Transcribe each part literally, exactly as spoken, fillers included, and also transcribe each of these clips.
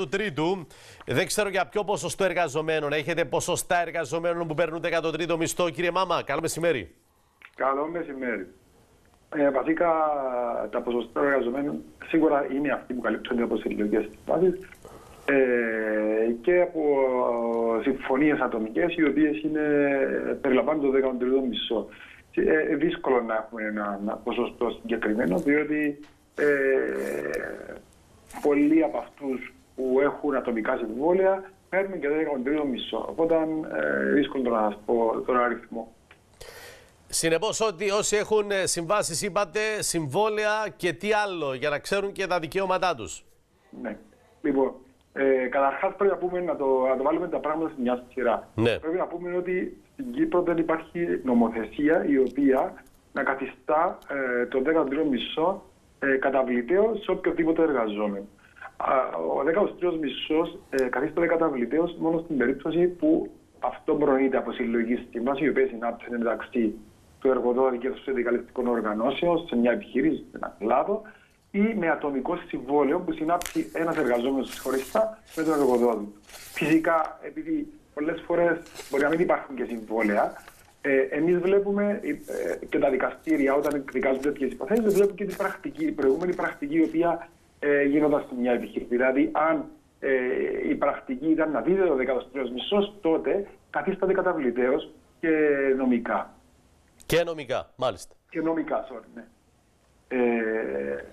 του τρίτου. Δεν ξέρω για ποιο ποσοστό εργαζομένων. Έχετε ποσοστά εργαζομένων που παίρνουν δέκατο τρίτο μισθό, κύριε Μάμα? Καλό μεσημέρι. Καλό μεσημέρι. Ε, βασικά τα ποσοστά εργαζομένων σίγουρα είναι αυτοί που καλύπτονται από συλλογικές συμβάσεις ε, και από συμφωνίες ατομικές, οι οποίες περιλαμβάνουν το δέκατο τρίτο μισθό. Ε, δύσκολο να έχουμε ένα, ένα ποσοστό συγκεκριμένο, διότι ε, πολλοί από αυτούς που έχουν ατομικά συμβόλαια παίρνουν και το δέκατο τρίτο μισθό. Οπότε ε, δύσκολο να σας πω τον αριθμό. Συνεπώς, ότι όσοι έχουν συμβάσεις, είπατε, συμβόλαια και τι άλλο, για να ξέρουν και τα δικαιώματά τους. Ναι. Λοιπόν, ε, καταρχάς πρέπει να, πούμε, να, το, να το βάλουμε τα πράγματα σε μια σειρά. Ναι. Πρέπει να πούμε ότι στην Κύπρο δεν υπάρχει νομοθεσία η οποία να καθιστά ε, το δέκατο τρίτο μισθό ε, καταβληταίο σε οποιοδήποτε εργαζόμενο. Ο δέκατος τρίτος μισθός ε, καθίσταται καταβληταίος μόνο στην περίπτωση που αυτό προνοείται από συλλογική σύμβαση, η οποία συνάπτεται μεταξύ του εργοδότη και των συνδικαλιστικών οργανώσεων σε μια επιχείρηση, σε ένα κλάδο, ή με ατομικό συμβόλαιο που συνάπτει ένας εργαζόμενος χωριστά με τον εργοδότη. Φυσικά, επειδή πολλές φορές μπορεί να μην υπάρχουν και συμβόλαια, ε, εμείς βλέπουμε ε, και τα δικαστήρια όταν εκδικάζουν τέτοιες υποθέσεις, βλέπουμε και την πρακτική, η προηγούμενη πρακτική η οποία ε, γίνονταν σε μια επιχείρηση. Δηλαδή, αν ε, η πρακτική ήταν να δίδεται ο δέκατος τρίτος μισθός, τότε καθίσταται καταβληταίος και νομικά. Και νομικά, μάλιστα. Και νομικά, sorry, ναι. Ε,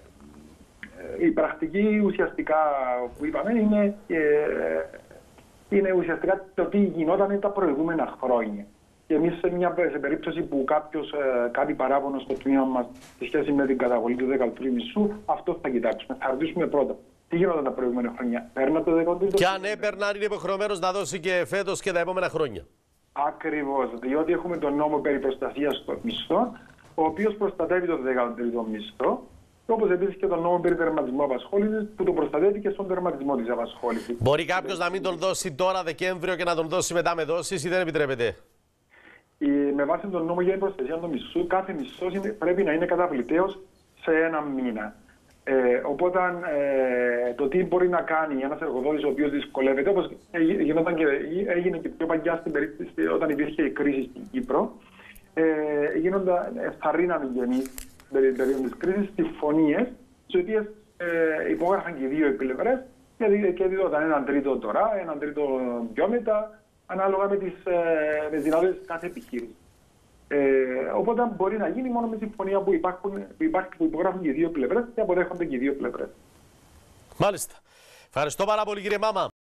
η πρακτική ουσιαστικά που είπαμε είναι, ε, είναι ουσιαστικά το τι γινόταν τα προηγούμενα χρόνια. Και εμείς σε μια σε περίπτωση που κάποιος ε, κάνει παράπονο στο τμήμα μας σε σχέση με την καταβολή του δέκατου τρίτου μισθού, αυτό θα κοιτάξουμε. Θα ρωτήσουμε πρώτα. Τι γινόταν τα προηγούμενα χρόνια? Παίρνατε το δέκατο τρίτο? Και αν έπαιρναν, είναι υποχρεωμένος να δώσει και φέτος και τα επόμενα χρόνια. Ακριβώς, διότι έχουμε τον νόμο περί προστασίας των μισθών, ο οποίος προστατεύει το δέκατο τρίτο μισθό, όπως επίσης και τον νόμο περί τερματισμού απασχόλησης, που τον προστατεύει και στον τερματισμό της απασχόλησης. Μπορεί κάποιος να μην τον δώσει τώρα Δεκέμβριο και να τον δώσει μετά με δόσεις, ή δεν επιτρέπεται? Η, με βάση τον νόμο για την προστασία των μισθού, κάθε μισθός είναι, πρέπει να είναι καταβληταίος σε ένα μήνα. Ε, οπότε ε, το τι μπορεί να κάνει ένας εργοδότης ο οποίος δυσκολεύεται, όπως γινόταν και, έγινε και πιο παλιά στην περίπτωση όταν υπήρχε η κρίση στην Κύπρο, ε, γίνονταν, ευθαρρύναμε και εμείς στην περίοδο της κρίσης συμφωνίες, στις οποίες ε, υπόγραφαν και οι δύο πλευρές και δίδονταν έναν τρίτο τώρα, έναν τρίτο πιο μετά, ανάλογα με τις, ε, με τις δυνατότητες κάθε επιχείρηση. Ε, οπότε μπορεί να γίνει μόνο με συμφωνία που, υπάρχουν, που, υπάρχει, που υπογράφουν και οι δύο πλευρές και αποδέχονται και οι δύο πλευρές. Μάλιστα. Ευχαριστώ πάρα πολύ, κύριε Μάμα.